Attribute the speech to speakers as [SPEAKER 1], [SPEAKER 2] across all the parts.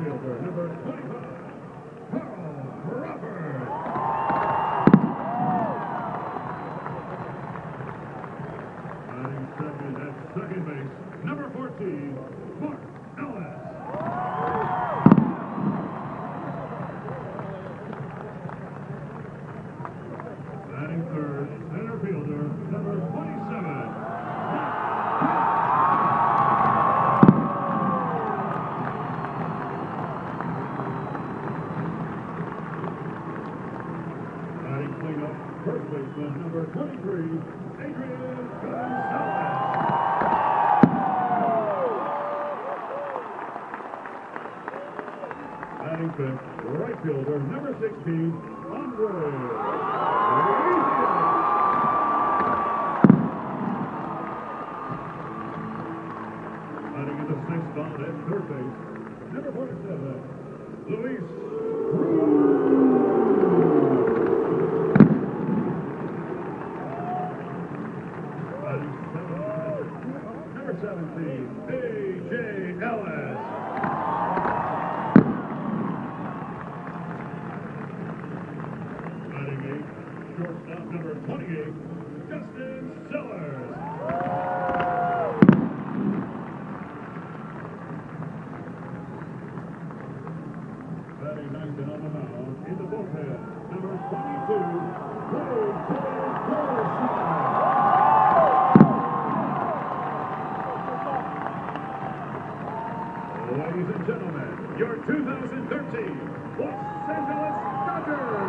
[SPEAKER 1] fielder, number 25, Carl Crawford. Batting second at second base, number 14, Mark Ellis. Batting third, center fielder, number 27, batting cleanup, first baseman, number 23, Adrian Gonzalez. Batting fifth, right fielder, number 16, Andre. Batting in the sixth spot at third base, number 47, Luis Batting seventh, number 17, A.J. Ellis. Batting eighth, shortstop number 28, Justin Sellers. Batting ninth and on the mound in the bullpen, number 22, Craig Carlson. Ladies and gentlemen, your 2013 Los Angeles Dodgers.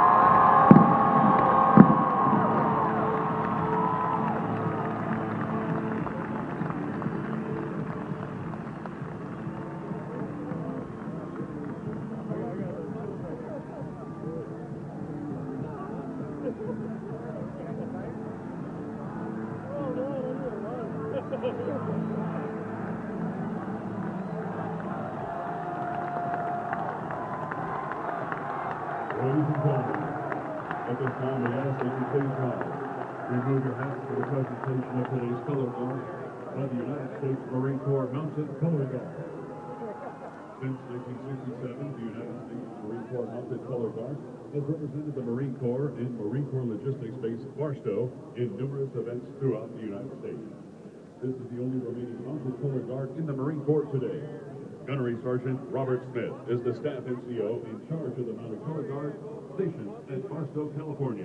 [SPEAKER 1] Ladies and gentlemen, at this time we ask that you please rise. Remove your hats for the presentation of today's color guard by the United States Marine Corps Mounted Color Guard. Since 1967, the United States Marine Corps Mounted Color Guard has represented the Marine Corps and Marine Corps Logistics Base Barstow in numerous events throughout the United States. This is the only remaining mounted color guard in the Marine Corps today. Gunnery Sergeant Robert Smith is the staff NCO in charge of the Mounted Color Guard stationed at Barstow, California.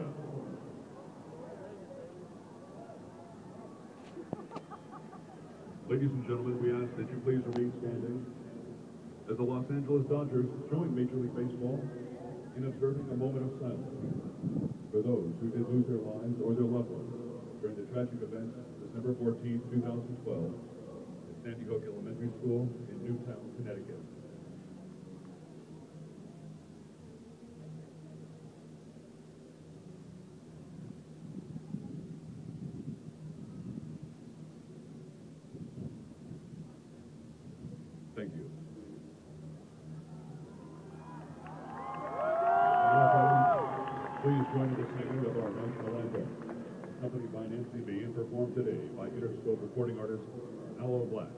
[SPEAKER 1] Ladies and gentlemen, we ask that you please remain standing as the Los Angeles Dodgers join Major League Baseball in observing a moment of silence for those who did lose their lives or their loved ones during the tragic events December 14, 2012 at Sandy Hook Elementary School in Newtown, Connecticut. Thank you. Please join in the singing of our national anthem, accompanied by Nancy B. and performed today by Interscope recording artist Aloe Black.